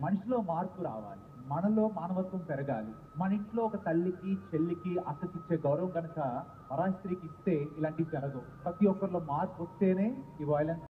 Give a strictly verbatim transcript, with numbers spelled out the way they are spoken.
మనిషిలో మార్పు రావాలి, మనలో మానవత్వం పెరగాలి. మన ఇంట్లో ఒక తల్లికి చెల్లికి అక్కకిచ్చే గౌరవం కనుక పరాయి స్త్రీకి ఇస్తే ఇలాంటివి జరగవు. ప్రతి ఒక్కరిలో మార్పు వస్తేనే ఈ వైలెన్స్